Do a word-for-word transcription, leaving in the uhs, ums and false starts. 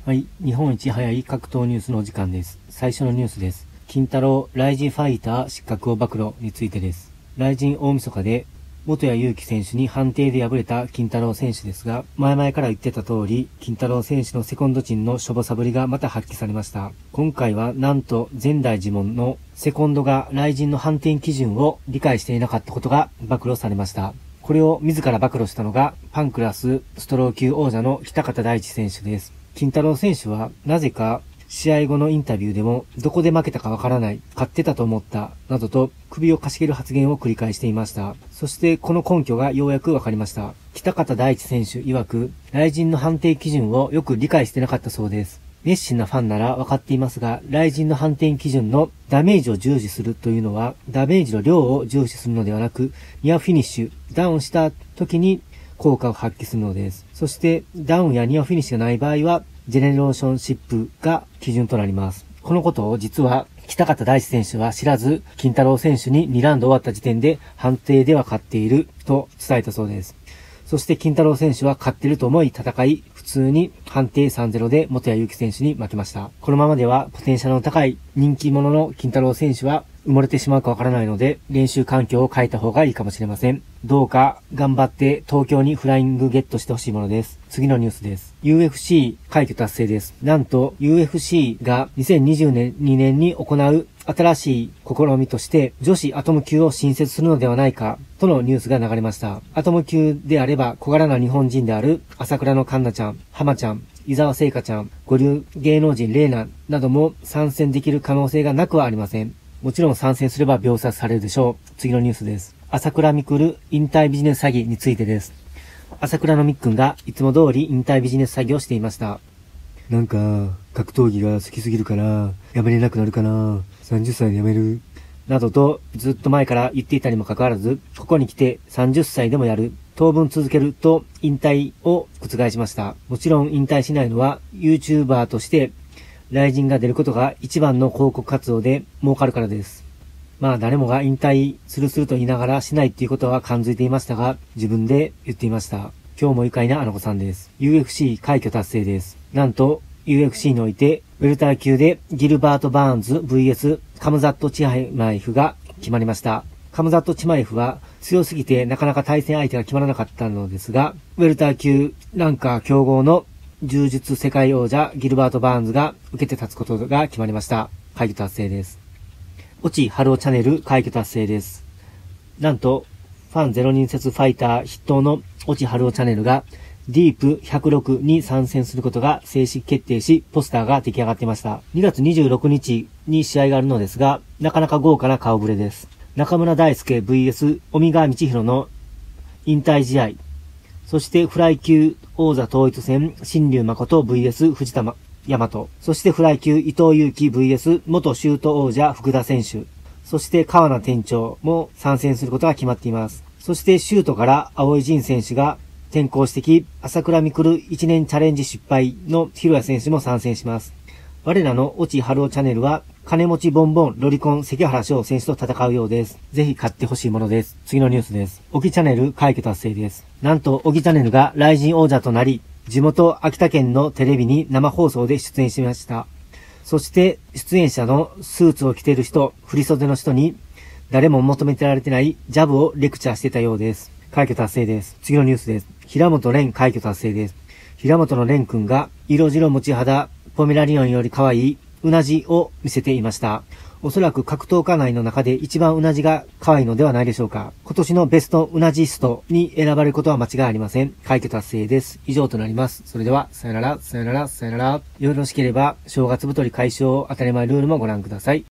はい。日本一早い格闘ニュースのお時間です。最初のニュースです。金太郎、ライジンファイター失格を暴露についてです。ライジン大晦日で、元谷祐希選手に判定で敗れた金太郎選手ですが、前々から言ってた通り、金太郎選手のセコンド陣のしょぼさぶりがまた発揮されました。今回はなんと前代未聞のセコンドがライジンの判定基準を理解していなかったことが暴露されました。これを自ら暴露したのが、パンクラスストロー級王者の北方大地選手です。金太郎選手は、なぜか、試合後のインタビューでも、どこで負けたかわからない、勝ってたと思った、などと、首をかしげる発言を繰り返していました。そして、この根拠がようやくわかりました。北方大地選手曰く、ライジンの判定基準をよく理解してなかったそうです。熱心なファンならわかっていますが、ライジンの判定基準のダメージを重視するというのは、ダメージの量を重視するのではなく、ニアフィニッシュ、ダウンした時に効果を発揮するのです。そして、ダウンやニアフィニッシュがない場合は、ジェネレーションシップが基準となります。このことを実は北方大地選手は知らず、金太郎選手ににラウンド終わった時点で判定では勝っていると伝えたそうです。そして金太郎選手は勝っていると思い戦い、普通に判定 さんたいゼロ で元谷祐希選手に負けました。このままではポテンシャルの高い人気者の金太郎選手は埋もれてしまうかわからないので、練習環境を変えた方がいいかもしれません。どうか頑張って東京にフライングゲットしてほしいものです。次のニュースです。ユーエフシー 快挙達成です。なんと ユーエフシー がにせんにじゅうにねんに行う新しい試みとして女子アトム級を新設するのではないかとのニュースが流れました。アトム級であれば小柄な日本人である朝倉の環奈ちゃん、浜ちゃん、伊沢聖華ちゃん、五流芸能人レイナなども参戦できる可能性がなくはありません。もちろん参戦すれば秒殺されるでしょう。次のニュースです。朝倉未来引退ビジネス詐欺についてです。朝倉のみっくんがいつも通り引退ビジネス詐欺をしていました。 なんか、格闘技が好きすぎるから、やめれなくなるかな。さんじゅっさいでやめる。 などとずっと前から言っていたにもかかわらず、ここに来てさんじゅっさいでもやる。当分続けると引退を覆しました。もちろん引退しないのは YouTuber としてライジンが出ることが一番の広告活動で儲かるからです。まあ誰もが引退するすると言いながらしないっていうことは感づいていましたが、自分で言っていました。今日も愉快なあの子さんです。ユーエフシー 快挙達成です。なんと ユーエフシー においてウェルター級でギルバート・バーンズ ブイエス カムザット・チマイフが決まりました。カムザット・チマイフは強すぎてなかなか対戦相手が決まらなかったのですが、ウェルター級ランカー強豪の柔術世界王者ギルバート・バーンズが受けて立つことが決まりました。快挙達成です。越智春夫チャンネル快挙達成です。なんと、ファンゼロ人説ファイター筆頭の越智春夫チャンネルがディープひゃくろくに参戦することが正式決定し、ポスターが出来上がっていました。にがつにじゅうろくにちに試合があるのですが、なかなか豪華な顔ぶれです。中村大輔 ブイエス 尾川道弘の引退試合。そしてフライ級王座統一戦、新竜誠 ブイエス 藤田大和。そしてフライ級伊藤祐樹 ブイエス 元シュート王者福田選手。そして川名店長も参戦することが決まっています。そしてシュートから青井仁選手が転向してき、朝倉未来いちねんチャレンジ失敗の広谷選手も参戦します。我らの越智春夫チャンネルは、金持ちボンボンロリコン関原翔選手と戦うようです。ぜひ買ってほしいものです。次のニュースです。小木チャンネル快挙達成です。なんと小木チャンネルがライジン王者となり、地元秋田県のテレビに生放送で出演しました。そして出演者のスーツを着ている人、振袖の人に誰も求めてられてないジャブをレクチャーしてたようです。快挙達成です。次のニュースです。平本蓮快挙達成です。平本の蓮くんが色白持ち肌、ポメラリオンより可愛いうなじを見せていました。おそらく格闘家内の中で一番うなじが可愛いのではないでしょうか。今年のベストうなじストに選ばれることは間違いありません。快挙達成です。以上となります。それでは、さよなら、さよなら、さよなら。よろしければ、正月太り解消当たり前ルールもご覧ください。